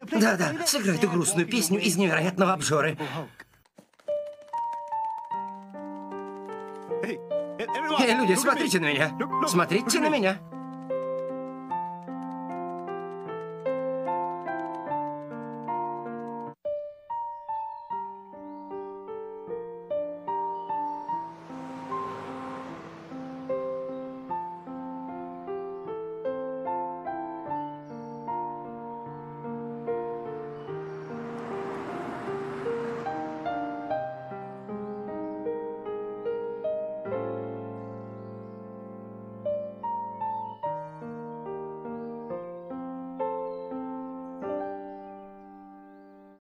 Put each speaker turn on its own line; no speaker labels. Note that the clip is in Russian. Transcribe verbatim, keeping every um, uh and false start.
Да-да, сыграй эту грустную песню из «Невероятного обжоры». Эй, люди, смотрите на меня. Смотрите на меня.